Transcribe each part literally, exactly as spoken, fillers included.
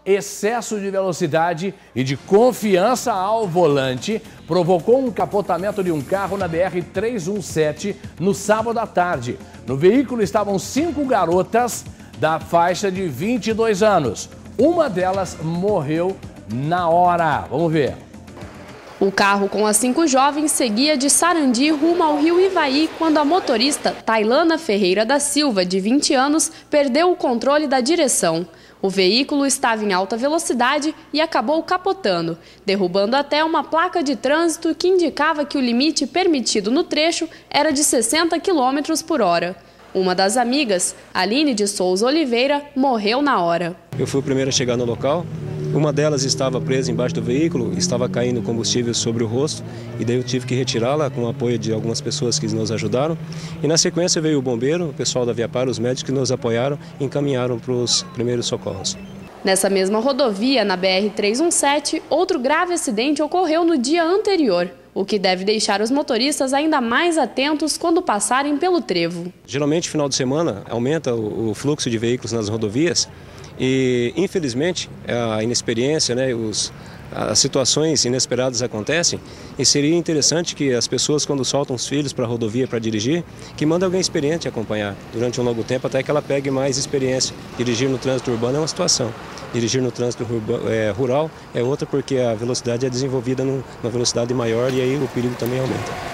excesso de velocidade e de confiança ao volante provocou um capotamento de um carro na B R trezentos e dezessete no sábado à tarde. No veículo estavam cinco garotas da faixa de vinte e dois anos. Uma delas morreu na hora. Vamos ver. O carro com as cinco jovens seguia de Sarandi rumo ao rio Ivaí quando a motorista Tailana Ferreira da Silva, de vinte anos, perdeu o controle da direção. O veículo estava em alta velocidade e acabou capotando, derrubando até uma placa de trânsito que indicava que o limite permitido no trecho era de sessenta quilômetros por hora. Uma das amigas, Aline de Souza Oliveira, morreu na hora. Eu fui o primeiro a chegar no local. Uma delas estava presa embaixo do veículo, estava caindo combustível sobre o rosto e daí eu tive que retirá-la com o apoio de algumas pessoas que nos ajudaram. E na sequência veio o bombeiro, o pessoal da Viapar, os médicos que nos apoiaram e encaminharam para os primeiros socorros. Nessa mesma rodovia, na B R trezentos e dezessete, outro grave acidente ocorreu no dia anterior, o que deve deixar os motoristas ainda mais atentos quando passarem pelo trevo. Geralmente, final de semana, aumenta o fluxo de veículos nas rodovias. E, infelizmente, a inexperiência, né, os, as situações inesperadas acontecem e seria interessante que as pessoas, quando soltam os filhos para a rodovia para dirigir, que mandem alguém experiente acompanhar durante um longo tempo até que ela pegue mais experiência. Dirigir no trânsito urbano é uma situação, dirigir no trânsito é, rural é outra, porque a velocidade é desenvolvida numa velocidade maior e aí o perigo também aumenta.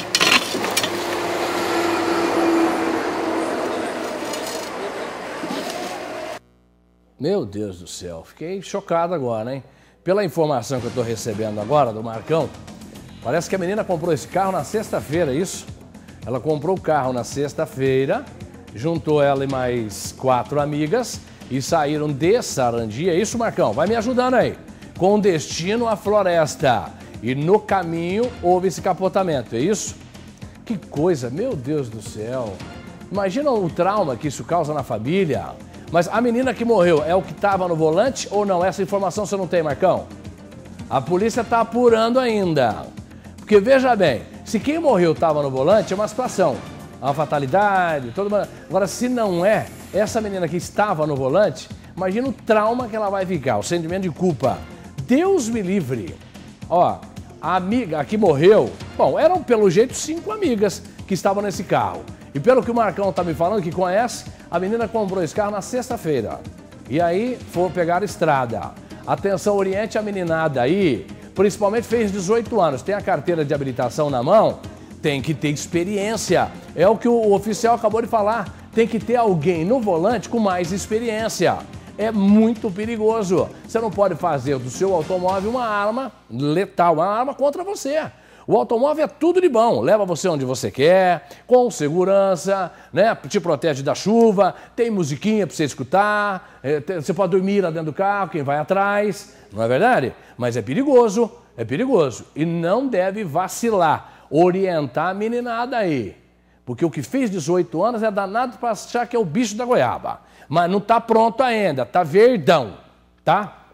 Meu Deus do céu, fiquei chocado agora, hein? Pela informação que eu estou recebendo agora do Marcão, parece que a menina comprou esse carro na sexta-feira, é isso? Ela comprou o carro na sexta-feira, juntou ela e mais quatro amigas e saíram de Sarandi, é isso, Marcão? Vai me ajudando aí. Com destino à floresta. E no caminho houve esse capotamento, é isso? Que coisa, meu Deus do céu. Imagina o trauma que isso causa na família. Mas a menina que morreu é o que estava no volante ou não? Essa informação você não tem, Marcão? A polícia está apurando ainda. Porque veja bem, se quem morreu estava no volante é uma situação, uma fatalidade, toda uma... Agora, se não é, essa menina que estava no volante, imagina o trauma que ela vai ficar, o sentimento de culpa. Deus me livre. Ó, a amiga que morreu, bom, eram pelo jeito cinco amigas que estavam nesse carro. E pelo que o Marcão está me falando, que conhece, a menina comprou esse carro na sexta-feira. E aí, foi pegar a estrada. Atenção, oriente a meninada aí, principalmente fez dezoito anos, tem a carteira de habilitação na mão, tem que ter experiência. É o que o oficial acabou de falar, tem que ter alguém no volante com mais experiência. É muito perigoso. Você não pode fazer do seu automóvel uma arma letal, uma arma contra você. O automóvel é tudo de bom, leva você onde você quer, com segurança, né? Te protege da chuva, tem musiquinha para você escutar, é, tem, você pode dormir lá dentro do carro, quem vai atrás, não é verdade? Mas é perigoso, é perigoso e não deve vacilar, orientar a meninada aí, porque o que fez dezoito anos é danado para achar que é o bicho da goiaba, mas não está pronto ainda, está verdão, tá?